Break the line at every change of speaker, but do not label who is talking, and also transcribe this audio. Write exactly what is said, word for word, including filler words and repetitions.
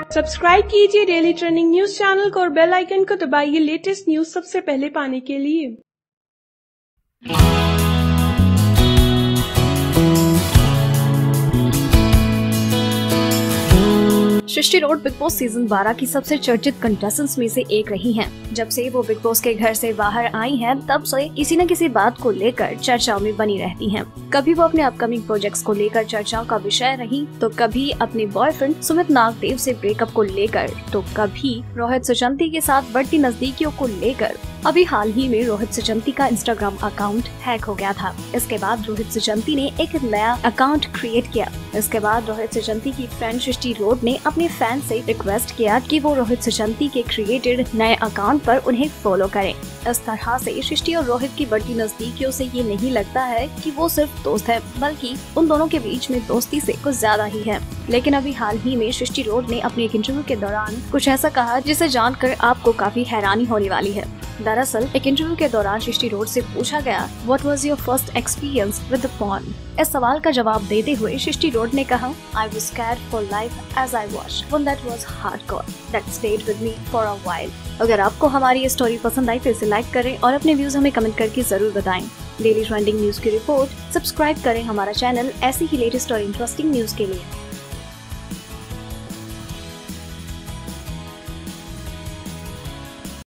Subscribe कीजिए daily trending news channel को और बेल आइकन को दबाइए लेटेस्ट न्यूज सबसे पहले पाने के लिए।
Srishti Rode Bigg Boss season बारह की सबसे चर्चित कंटेस्टेंट्स में से एक रही हैं। जब से वो बिग बॉस के घर से बाहर आई हैं, तब से किसी न किसी बात को लेकर चर्चाओं में बनी रहती हैं। कभी वो अपने अपकमिंग प्रोजेक्ट्स को लेकर चर्चाओं का विषय रही, तो कभी अपने बॉयफ्रेंड सुमित नागदेव से ब्रेकअप को लेकर, तो कभी रोहित सुचंती के साथ बढ़ती नजदीकियों को लेकर। अभी हाल ही में रोहित सुचंती का इंस्टाग्राम अकाउंट हैक हो गया था। इसके बाद रोहित सुचंती ने एक नया अकाउंट क्रिएट किया। इसके बाद रोहित सुचंती की फ्रेंड सृष्टि रोड ने अपने फैन से रिक्वेस्ट किया कि वो रोहित सुचंती के क्रिएटेड नए अकाउंट पर उन्हें फॉलो करें। इस तरह से सृष्टि और रोहित की बढ़ती नजदीकियों से ये नहीं लगता है कि वो सिर्फ दोस्त है, बल्कि उन दोनों के बीच में दोस्ती से कुछ ज्यादा ही है। लेकिन अभी हाल ही में सृष्टि रोड ने अपने एक इंटरव्यू के दौरान कुछ ऐसा कहा जिसे जानकर आपको काफी हैरानी होने वाली है। दरअसल एक इंटरव्यू के दौरान सृष्टि रोड से पूछा गया, what was your first experience with porn. इस सवाल का जवाब देते हुए सृष्टि रोड ने कहा, I was scared for life as I watched one that was hardcore that stayed with me for a while. अगर आपको हमारी ये स्टोरी पसंद आई तो इसे लाइक करें और अपने व्यूज हमें कमेंट करके जरूर बताएं। डेली ट्रेंडिंग न्यूज की रिपोर्ट सब्सक्राइब करें हमारा चैनल ऐसी ही लेटेस्ट और इंटरेस्टिंग न्यूज के लिए।